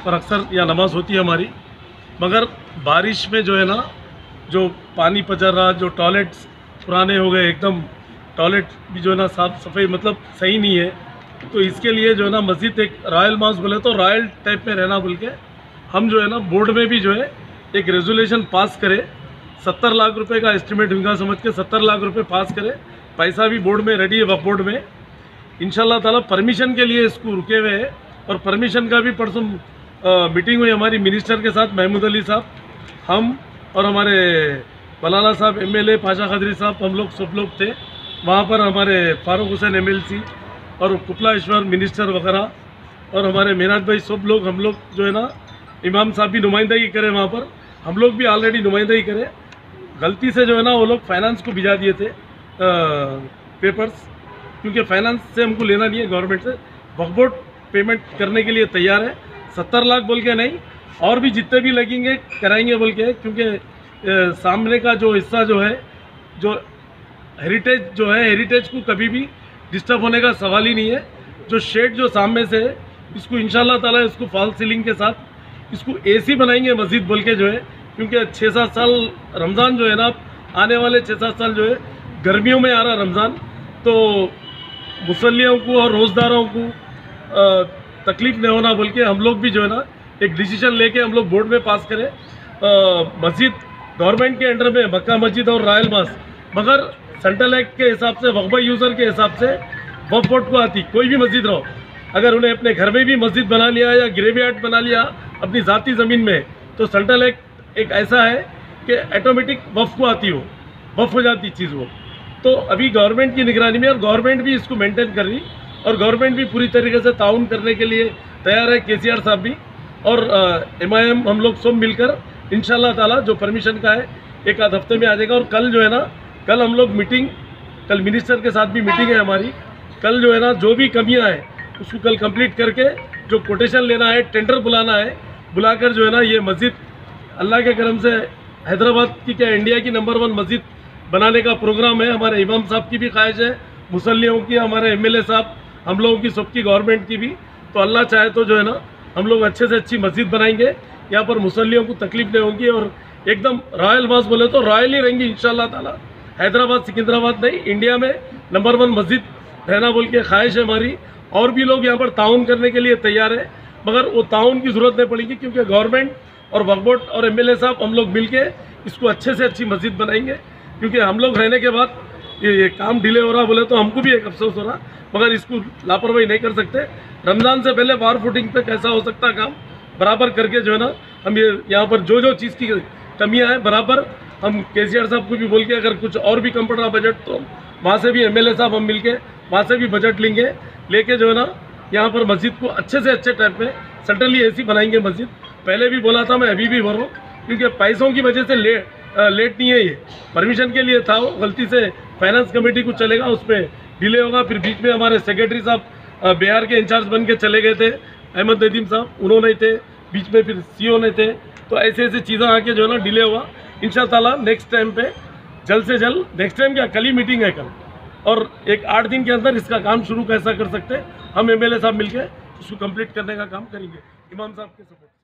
पर अक्सर यहाँ नमाज होती है हमारी, मगर बारिश में जो है ना, जो पानी पचर रहा, जो टॉयलेट्स पुराने हो गए एकदम, टॉयलेट भी जो है ना साफ सफाई मतलब सही नहीं है, तो इसके लिए जो है ना मस्जिद एक रॉयल मास बोले तो रॉयल टाइप में रहना बोल के हम जो है ना बोर्ड में भी जो है एक रेजोल्यूशन पास करे, 70 लाख रुपए का एस्टिमेट उनका समझ के 70 लाख रुपए पास करे। पैसा भी बोर्ड में रेडी है, वक्फ बोर्ड में इंशाल्लाह ताला परमिशन के लिए इसको रुके हुए है। और परमिशन का भी परसों मीटिंग हुई हमारी मिनिस्टर के साथ, महमूद अली साहब, हम और हमारे बलाला साहब MLA, पाशा खदरी साहब, हम लोग सब लोग थे वहाँ पर। हमारे फारूक हुसैन MLC और कुपलाश्वर मिनिस्टर वगैरह और हमारे मेराज भाई सब लोग, हम लोग जो है ना इमाम साहब भी नुमाइंदगी करे वहाँ पर, हम लोग भी ऑलरेडी नुमाइंदगी करे। गलती से जो है ना वो लोग फाइनेंस को भिजा दिए थे पेपर्स, क्योंकि फाइनेंस से हमको लेना नहीं है गवर्नमेंट से। वक्फ बोर्ड पेमेंट करने के लिए तैयार है, 70 लाख बोल के नहीं, और भी जितने भी लगेंगे कराएंगे बोल के, क्योंकि सामने का जो हिस्सा जो है, जो हेरिटेज जो है, हेरिटेज को कभी भी डिस्टर्ब होने का सवाल ही नहीं है। जो शेड जो सामने से है, इसको इंशाल्लाह ताला इसको फॉल सीलिंग के साथ इसको AC बनाएंगे मस्जिद बोल के जो है, क्योंकि 6-7 साल रमज़ान जो है ना, आने वाले 6-7 साल जो है गर्मियों में आ रहा रमज़ान, तो मुसल्लियों को और रोज़दारों को तकलीफ नहीं होना बोल के हम लोग भी जो है ना एक डिसीजन लेके हम लोग बोर्ड में पास करें। मस्जिद गवर्नमेंट के अंडर में मक्का मस्जिद और रॉयल मास, मगर सेंट्रल एक्ट के हिसाब से, वक्फ यूज़र के हिसाब से वक्फ बोर्ड को आती कोई भी मस्जिद रहो, अगर उन्हें अपने घर में भी मस्जिद बना लिया या ग्रेवयार्ड बना लिया अपनी ज़ाती ज़मीन में, तो सेंट्रल एक्ट एक ऐसा है कि ऑटोमेटिक वक्फ को आती हो, वक्फ हो जाती चीज़ वो। तो अभी गवर्नमेंट की निगरानी में, और गवर्नमेंट भी इसको मेंटेन कर रही, और गवर्नमेंट भी पूरी तरीके से ताउन करने के लिए तैयार है, KCR साहब भी और MIM, हम लोग सब मिलकर इंशाल्लाह ताला जो परमिशन का है एक आध हफ्ते में आ जाएगा। और कल जो है ना, कल हम लोग मीटिंग, कल मिनिस्टर के साथ भी मीटिंग है हमारी, कल जो है ना जो भी कमियां हैं उसको कल कंप्लीट करके जो कोटेशन लेना है, टेंडर बुलाना है, बुलाकर जो है ना ये मस्जिद अल्लाह के करम से हैदराबाद की क्या इंडिया की नंबर 1 मस्जिद बनाने का प्रोग्राम है। हमारे इमाम साहब की भी ख्वाहिश है, मुसल्लियों की, हमारे MLA साहब, हम लोगों की, सबकी, गवर्नमेंट की भी। तो अल्लाह चाहे तो जो है ना हम लोग अच्छे से अच्छी मस्जिद बनाएंगे, यहाँ पर मुसल्लियों को तकलीफ नहीं होगी, और एकदम रॉयल मास बोले तो रॉयल ही रहेंगी इंशाल्लाह ताला। हैदराबाद सिकंदराबाद नहीं, इंडिया में नंबर 1 मस्जिद रहना बोल के ख्वाहिश है हमारी। और भी लोग यहाँ पर ताउन करने के लिए तैयार है, मगर वो ताउन की ज़रूरत नहीं पड़ेगी, क्योंकि गवर्नमेंट और वक्फ बोर्ड और MLA साहब हम लोग मिल के इसको अच्छे से अच्छी मस्जिद बनाएंगे। क्योंकि हम लोग रहने के बाद ये काम डिले हो रहा बोले तो हमको भी एक अफसोस हो रहा, मगर इसको लापरवाही नहीं कर सकते। रमज़ान से पहले वार फुटिंग पे कैसा हो सकता काम बराबर करके जो है ना, हम ये यहाँ पर जो चीज़ की कमियाँ हैं बराबर हम KCR साहब को भी बोल के, अगर कुछ और भी कम पड़ रहा बजट तो वहाँ से भी MLA साहब हम मिलके वहाँ से भी बजट लेके जो है ना यहाँ पर मस्जिद को अच्छे से अच्छे टाइप में सेंट्रली AC बनाएंगे मस्जिद। पहले भी बोला था मैं, अभी भी बोल रहा हूँ, क्योंकि पैसों की वजह से लेट नहीं है, ये परमिशन के लिए था, वो गलती से फाइनेंस कमेटी को चलेगा, उस पर डिले होगा। फिर बीच में हमारे सेक्रेटरी साहब बिहार के इंचार्ज बन के चले गए थे, अहमद नदीम साहब, उन्होंने थे बीच में, फिर CO ने थे, तो ऐसे ऐसे चीज़ें आके जो है ना डिले हुआ। इंशाअल्लाह ताला नेक्स्ट टाइम पे जल्द से जल्द, नेक्स्ट टाइम क्या, कल ही मीटिंग है कल, और एक 8 दिन के अंदर इसका काम शुरू कैसा कर सकते हैं हम MLA साहब मिलके उसको कंप्लीट करने का काम करेंगे इमाम साहब के सपोर्ट।